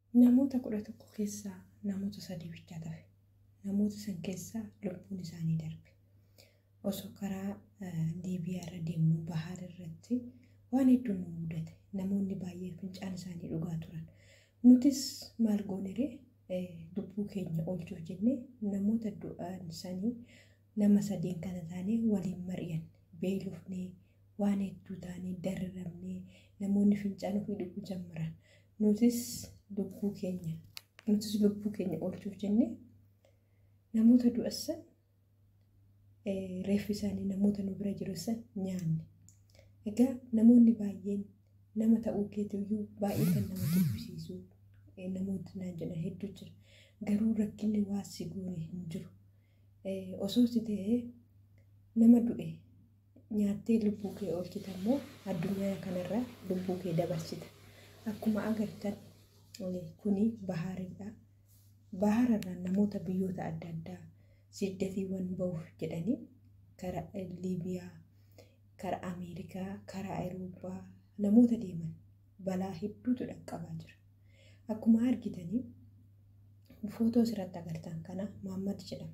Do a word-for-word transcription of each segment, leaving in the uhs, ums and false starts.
namoota kudha tokko keessaa namoota sadii bichaa tafe namoota san keessaa lubbuun isaanii darbe osoo karaa Liibiyaa irra deemnu bahaar irratti waan hedduun nu mudate namoonni baay'ee fincaan isaanii dhugaa turan nutis maal goonere lubbuu keenya oolchuuf jennee namoota du'an sanii nama sadeen kana taanee waliin mari'an beelofnee waan hedduu taanee darramnee namoonni fincaan ofii dhuguu jammaran nutis lubbuu keenya nutis lubbuu keenya oolchuuf jennee namoota du'assan reeffi isaanii namoota nu bira jiru san nyaanne. Egaa namoonni baay'een nama ta'uu keetiyyuu baay'ee kan nama jibbisiisu namoota naan jedhan hedduu jira. Garuu rakkinni waa si goone hin jiru. Osoo si ta'ee nama du'e nyaattee lubbuu kee oolchita immoo addunyaa kanarraa lubbuu kee dabarsita. Akkuma agartan kuni bahaaridha. Bahaararraan namoota biyyoota adda addaa siddatiiwwan ba'uuf jedhanii karaa Liibiyaa, karaa Ameerikaa, karaa Awurooppaa namoota deeman balaa hedduutu dhaqqabaa jira. Akkuma argitanii footoo asirratti agartan kana Mahammad jedhama.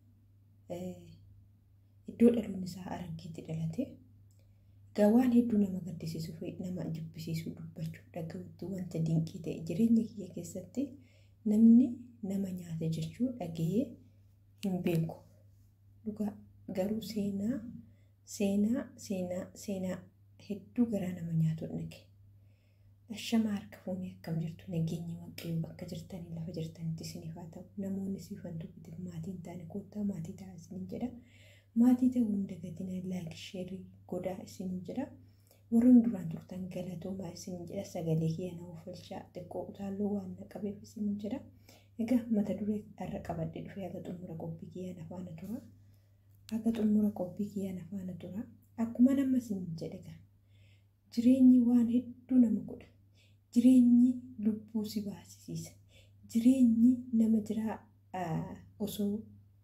Iddoo dhaloonni isaa Arangeetti dhalate. Egaa waan hedduu nama gaddisiisuu fi nama jibbisiisuu dubbachuu dhaga'uutti wanta dinqii ta'e jireenya kiyya keessatti namni nama nyaate jechuu dhaga'ee hin beeku. Dhugaa garuu seenaa seenaa seenaa seenaa hedduu garaa nama nyaatu dhage. Ashama harka fuunee akkam jirtu nageenyi waaqayyo bakka jirtanii lafa jirtanitti isiniif haa ta'u. Namoonni siifan dubbite maatiin taane koottaa maatii ta'a isiniin jedha. Maatii ta'uu hunda gatiin laayik sheerii godhaa isiniin jedha. Warroon duraan turtan galatoomaa isiniin jedha. Sagalee kiyya na oofalchaa xiqqoo utaalloo waan na qabeef isiniin jedha. Egaa mata duree irra qabadde dhufee haga xumura qophii kiyya na faana tura. Haga xumura qophii kiyya na faana tura. Akkuma nama isiniin jedha jireenyi waan hedduu nama godha. Jireenyi lubbuu si baasisiisa. Jireenyi nama jiraa osoo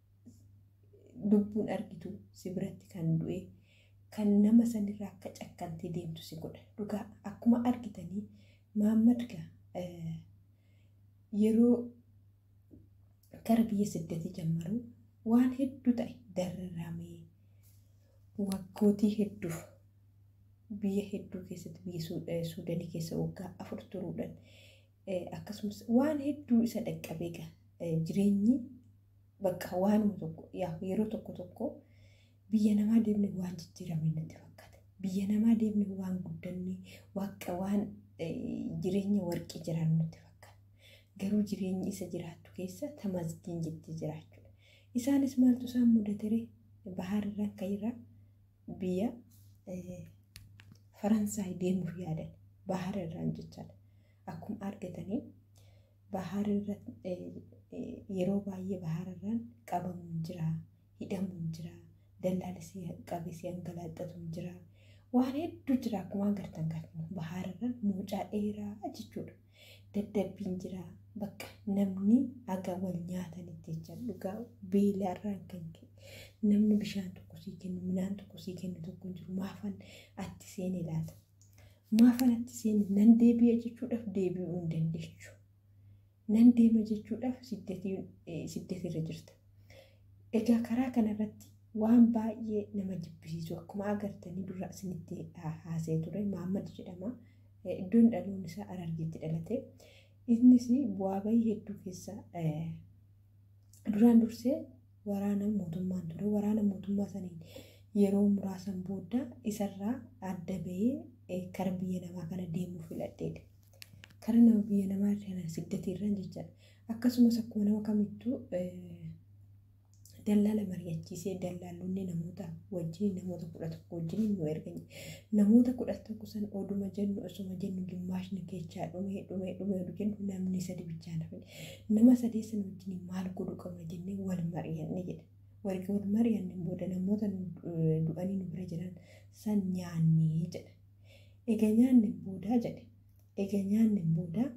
lubbuun argitu si biratti kan du'e kan nama sanirraa akka cakkantee deemtu si godha. Dhugaa akkuma argitanii Mahammad gaa yeroo gara biyya siddatii jammaru waan hedduu ta'e darramee waggootii hedduuf biyya hedduu keessatti biyya Suudanii keessa waggaa afur turuudhaan akkasumas waan hedduu isa dhaqqabee gaa jireenyi bakka waanuma tokko yeroo tokko tokko biyya namaa deemne waan jijjiiramne natti fakkaata. Biyya namaa deemne waan guddanne waaqa waan jireenya warqii jiran natti fakkaata. Garuu jireenyi isa jiraattu keessa tamasgiin jettee jiraachuudha. Isaanis maaltu isaan mudatere bahaarraa ka'irraa biyya Faransaay deemuuf yaadan bahaarraan jechaadha. Akkuma argatanii bahaarra yeroo baay'ee bahaarraan qabamuun jira, hidhamuun jira, dallaalli qabee hangalaaxatuun jira. Waan hedduu jira akkuma agartan kan bahaarraan mucaa dheeraa jechuudha. Daddabbiin jira bakka namni aga wal nyaatanitti jecha dhugaa beelaarraan kan ka'e namni bishaan tokko sii kennu midhaan tokko sii kennu tokko jiru maafan atti seene laata. Maafan atti seene nan deebi'a jechuudhaaf deebi'uu hin dandeechu. Nan deema jechuudhaaf siddeetirra jirta. Egaa karaa kanarratti waan baay'ee nama jibbisiisu akkuma agartanii dura isinitti haasee ture Mahammad jedhama. Iddoon dhaloon isaa Harargeetti dhalate. Innis bu'aa bahii hedduu keessa duraan dursee waraana mootummaan ture. Waraana mootummaa saniin yeroo muraasan booda isarraa adda bahee kara biyya namaa kana deemuu filadheedha. Kara nama biyya namaa kana siddatirraan jechaadha. Akkasumas akkuma nama kamittuu dallaala mari'achiisee dallaalonni namoota wajjin namoota kudha tokko wajjin nu ergani. Namoota kudha tokko san oduma jennu osuma jennu gimmaashni keechaa dhumee dhumee dhumee jennu namni sadi bichaa nafe. Nama sadii san wajjin maal godhu qabna jennee wal mari'anne jedha. Wargi wal mari'anne booda namoota du'anii nu bira jiran san nyaannee jedha. Egaa nyaanne booda jedhe. Egaa nyaanne booda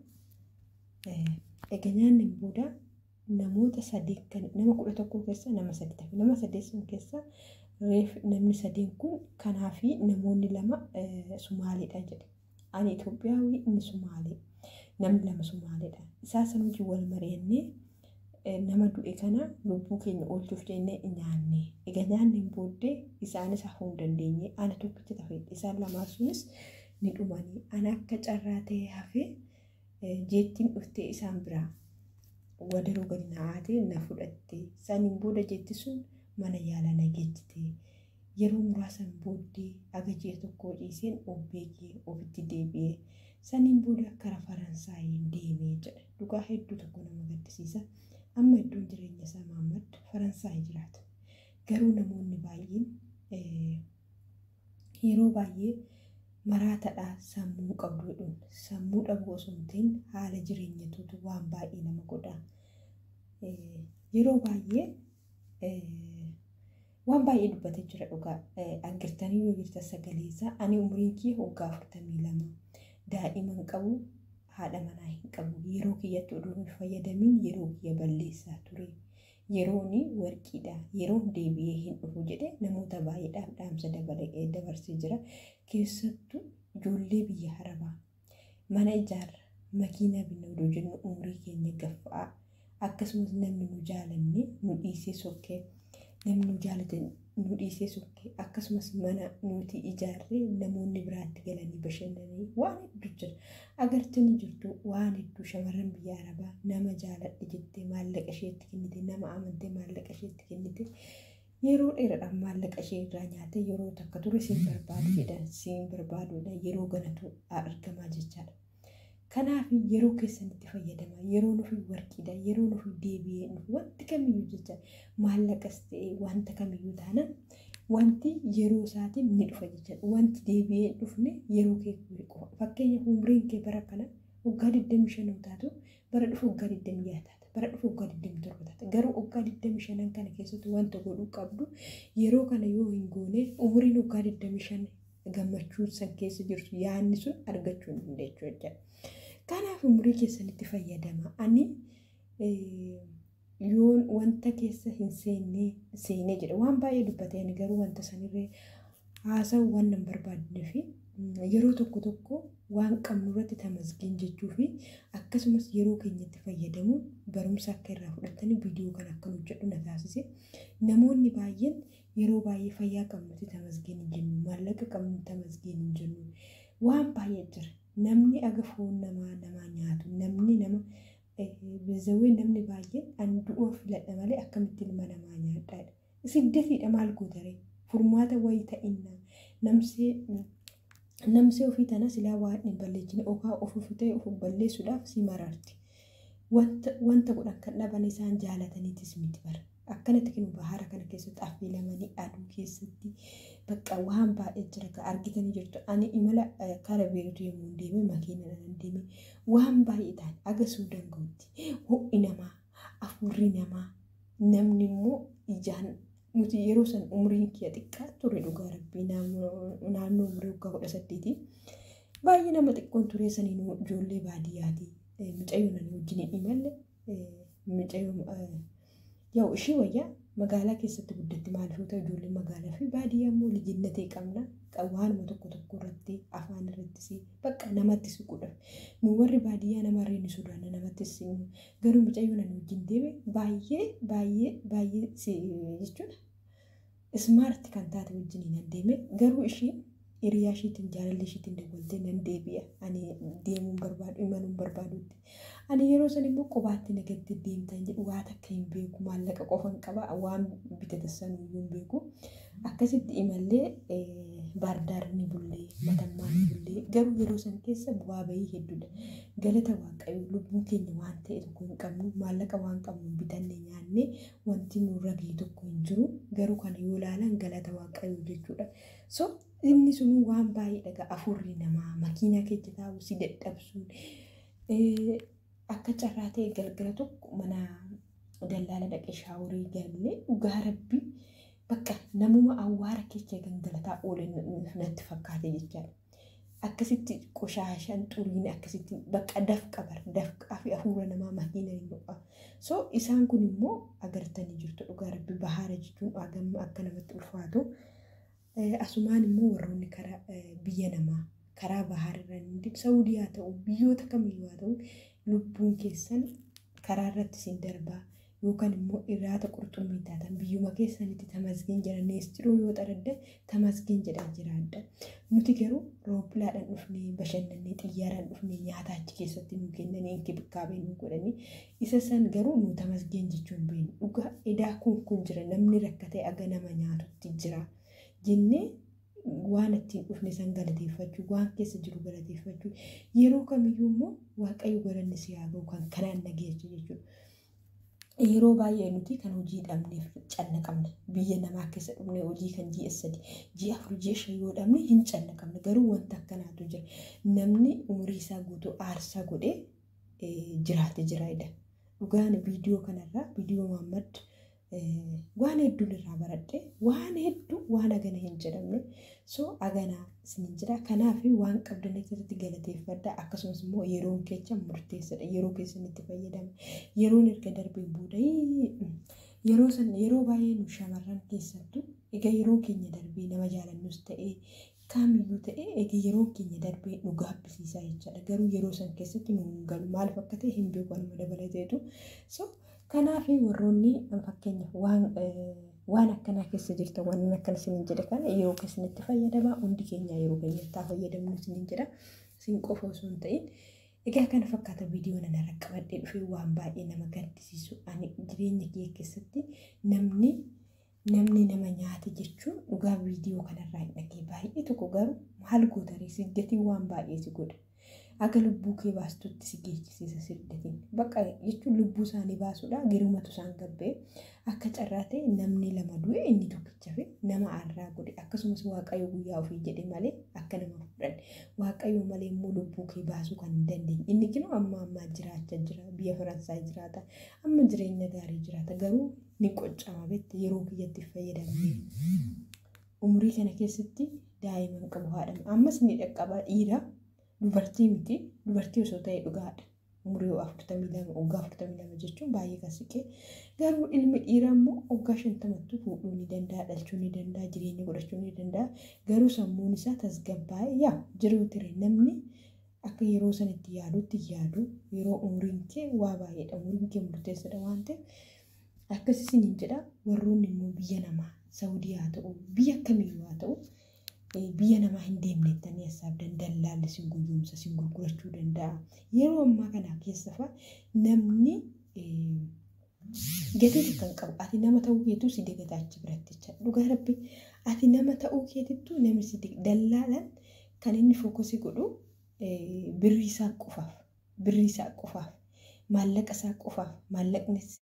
egaa nyaanne booda namoota sadii kan nama kudha tokko keessa nama sadii tafe nama sadii sun keessa reef namni sadeen kun kanaa fi namoonni lama Sumaaleedha jedhe. Ani Itoophiyaawii inni Sumaalee. namni lama sun maalidha isaa san hojii wal mari'annee nama du'e kana lubbuu keenya oolchuuf jennee nyaanne egaa nyaanneen booddee isaanis hafuu hin dandeenye ana tokkicha tafe isaan lamaan sunis ni dhumanii ana akka carraa ta'e hafee jeettiin dhuftee isaan biraa wadaroo gadi naa'aatee na fudhatte saniin booda jeetti sun mana yaalaa na geejjite yeroo muraasan booddee agajee tokko dhiiseen obbeekee ofitti deebi'ee saniin booda kara Faransaayii deemee jedha dhugaa hedduu tokko nama gaddisiisa. Amma iddoon jireenya isaa Mahammad Faransaayii jiraata. Garuu namoonni baay'een yeroo baay'ee maraataadhaa sammuu qabdu jedhuun sammuu dhabuu osoo hin ta'in haala jireenyatuutu waan baay'ee nama godha. Yeroo baay'ee waan baay'ee dubbatee jira dhugaa agartanii yoo jirta sagalee isaa ani umriin kee waggaa afurtamii lama daa'iman qabu. Haadha manaa hin qabu yeroo kiyyatti oduu hin fayyadamin yeroo kiyya balleessaa ture yerooni warqiidha yeroo deebi'ee hin dhufu jedhe namoota baay'eedhaaf dhaamsa dabalee dabarsee jira keessattuu ijoollee biyya Arabaa mana ijaarra makiinaa binna oduu jennu umrii keenya gaffa'aa akkasumas namni nu jaalanne nu dhiisee sokkee namni nu jaalatan nu dhiisee sokkee akkasumas mana nuti ijaarree namoonni biraatti galanii bashannanii waan hedduu jira agartanii jirtu waan hedduu shamarran biyya Arabaa nama jaaladhe jettee maallaqa isheetti kennite nama amantee maallaqa isheetti kennite yeroo dheeraadhaaf maallaqa ishee irraa nyaate yeroo takka ture siin barbaadu jedhan siin barbaaduudha yeroo ganatu argamaa jechaadha. Kanaaf yeroo keessanitti fayyadama yeroo nufi warqiidha yeroo nufi deebi'ee nufi wanti kamiyyuu jecha maallaqas ta'e wanta kamiyyuu taana wanti yeroo isaatiin ni dhufa jecha wanti deebi'ee dhufne yeroo kee qofa fakkeenya umriin kee bara kana waggaa digdamii shan taatu bara dhufu waggaa digdamii jaha taata bara dhufu waggaa digdamii torba taata garuu waggaa digdamii shanan kana keessatti wanta godhuu qabdu yeroo kana yoo hin goone umriin waggaa digdamii shan gammachuu san keessa jirtu yaanni sun argachuu hin dandeechu jecha. Kanaaf umurii keessanitti fayyadama. Ani yoon wanta keessa hin seenne seene jedha waan baay'ee dubbatee ani garuu wanta sanirree haasa'u waan nan barbaadne fi yeroo tokko tokko waan qabnu irratti tamasgeen jechuu fi akkasumas yeroo keenyatti fayyadamu barumsa akka irraa fudhatanii viidiyoo kan akka hojjedhu na taasise. Namoonni baay'een yeroo baay'ee fayyaa qabnutti tamasgeen hin jennu maallaqa qabnu tamasgeen hin jennu waan baay'ee jira. Namni aga foon namaa namaa nyaatu namni nama bizawee namni baay'een andu'oo filadha malee akkamitti ilma namaa nyaadhaadha. Siddatiidha maal gootaree furmaata wayii ta'inna namsee namsee ofii tana silaa waan hin balleessine okaa of ofii ta'e of balleessuudhaaf si maraarti. Wanta wanta godhan kan dhaban isaan jaalataniitis miti bara. Akkanatti kinu bahara kana keessatti affeelamanii aduu keessatti bakka waan baay'ee jira ka argitanii jirtu ani imala kara beerutu yommuu deeme makiinadhaan deeme waan baay'ee ta'an agasuu danda'utti ho'i namaa afurri namaa namni immoo ijaan nuti yeroo san umriin kiyya xiqqaa ture dhugaa rabbii naannoo umrii waggaa kudha saddeetii baay'ee nama xiqqoon ture saniin ijoollee baadiyyaati mucayyoo nan wajjin imalle mucayyoo Yoo ishii wayyaa magaalaa keessatti guddatti maaliif ta'u ijoollee magaalaa fi baadiyyaa immoo lijinnatee qabna waanuma tokko tokko irratti afaan irratti bakka namatti siquudhaaf nu warri baadiyyaa namarree ni sodaanna namatti siqnu garuu mucayyoo nan wajjin deeme baay'ee baay'ee baay'ee jechuudha ismaarti kan taate wajjin nan deeme garuu ishii hiriyaa ishiitiin jaalalli ishiitiin dabaltee nan deebi'a ani deemuun barbaadu imaluun barbaadutti. Ani yeroo san immoo qobaatti nagatti deemtan jedhu waa takka hin beeku maallaqa qofan qaba waan bitatan sanuu hin beeku akkasitti imallee baardaar ni bullee matammaa ni bullee garuu yeroo san keessa bu'aa bahii hedduudha galata waaqayyoo lubbuun keenya waan ta'e tokko hin qabnu maallaqa waan qabnu bitanne nyaanne wanti nurra ga'e tokko hin jiru garuu kana yoo ilaalan galata waaqayyoo jechuudha. So inni sun waan baay'ee dhaga afurri namaa makiinaa keessa taa'u si dadhabsuun akka carraa ta'e galgala tokko mana dallaala dhaqee shaaworii galee dhugaa rabbii bakka namuma awwaara keessa gangalataa oolan natti fakkaate jechaadha. Akkasitti qoshaashan xuriin akkasitti bakka dafqa bar dafqaa fi afuura namaa makiina hin dhufa. So isaan kun immoo agartanii jirtu dhugaa rabbii bahaara jechuun agam akka namatti ulfaatu asumaan immoo warroonni karaa biyya namaa karaa bahaarra hundi Saawudii haa ta'u biyyoota kamiyyuu haa ta'u lubbuun keessan karaa irratti isin darbaa yookaan immoo irraata qurxummii taatan biyyuma keessanitti tamasgeen jedha neestiroo yoo xaradde tamasgeen jedha jiraadha. Nuti garuu roobbilaadhaan dhufnee bashannannee xiyyaaraan dhufnee nyaata achi keessatti nu kennanii inkibikaabee nu godhanii isa san garuu nu tamasgeen jechuun beeknu dhugaa edaa kun kun jira namni rakkatee aga nama nyaatutti jira jennee waan ittiin dhufne san galateeffachuu waan keessa jiru galateeffachuu yeroo kamiyyuu immoo waaqayyo garanni si haa ga'u kan kanaan nageessu jechuudha. Yeroo baay'ee nuti kan hojii dhabneef cannaqamna biyya namaa keessa dhufnee hojii kan ji'a sadii ji'a afur ji'a shan yoo dhabne hin cannaqamne garuu wanta akkanaatu jira namni umurii isaa guutuu aarsaa godhee jiraate jiraayidha. Dhugaan viidiyoo kanarraa viidiyoo Muhammad waan hedduun irraa baradhe waan hedduu waan agana hin jedhamne so aganaa isinin jira kanaaf waan qabdan irratti galateeffadha akkasumas immoo yeroon keessa murteessadha yeroo keessanitti fayyadama yeroon erga darbee booda yeroo san yeroo baay'ee nu shamarran keessattuu egaa yeroo keenya darbee nama jaalannus ta'ee kamiyyuu ta'ee egaa yeroo keenya darbee nu gaabbisiisaa jechaadha garuu yeroo san keessatti nu galu maaliif akka ta'e hin beeku anuma dabalateetu so kanaaf warroonni fakkeenyaaf waan waan akkanaa keessa jirtan waan akkana isiniin jedhe kana yeroo keessanitti fayyadamaa hundi keenya yeroo keenyatti fayyadamnu isiniin jedha isin qofa osoo hin ta'in egaa kana fakkaata viidiyoo nana rakkabadhee dhufee waan baay'ee nama gaddisiisu ani jireenya kee keessatti namni namni nama nyaate jechuun dhugaa viidiyoo kanarraa hin dhagee baay'ee tokko garuu maal gootaree siggatii waan baay'ee si godha. Akka lubbuu kee baastutti si geechisiisa sirdatiin bakka jechuun lubbuu isaanii baasuudha girumatu isaan gabbee akka carraa ta'e namni lama du'e inni tokkicha fi nama arraa godhe akkasumas waaqayyo guyyaa ofii jedhe malee akka nama fudhan waaqayyo malee immoo lubbuu kee baasuu kan hin dandeenye inni kinoo amma ammaa jiraachaa jira biyya Faransaay jiraata amma jireenya gaarii jiraata garuu ni qoccama beekte yeroo kiyyatti fayyadamne umurii kana keessatti daa'imman qabu haadha ammas ni dhaqqaba dhiira. Dubartii miti dubartii osoo ta'e dhugaadha umurii afurtamii lama waggaa afurtamii lama jechuun baay'ee kan siqee garuu ilmi dhiiraa immoo waggaa shantamattuu fuudhuu ni danda'a dhalchuu ni danda'a jireenya godhachuu ni danda'a garuu sammuun isaa tasgabbaa'ee yaa jiruu ture namni akka yeroo sanitti yaadutti yaadu yeroo umuriin kee waa baay'eedha umuriin kee murteessadha waan ta'eef akkasisiin jedha warroonni immoo biyya namaa Saawudii haa ta'u biyya kamiyyuu haa ta'u biyya namaa hin deemnettanii hasaabdan dallaalli sin guyyumsa sin gurgurachuu danda'a yeroo ammaa kana keessa fa namni gatii kan qabu ati nama ta'uu keetu si dagataa achi biratti jecha dhugaa rabbi ati nama ta'uu keetittu namni si dallaalan kan inni fookasii godhu birrii isaa qofaaf birrii isaa qofaaf maallaqa isaa qofaaf maallaqni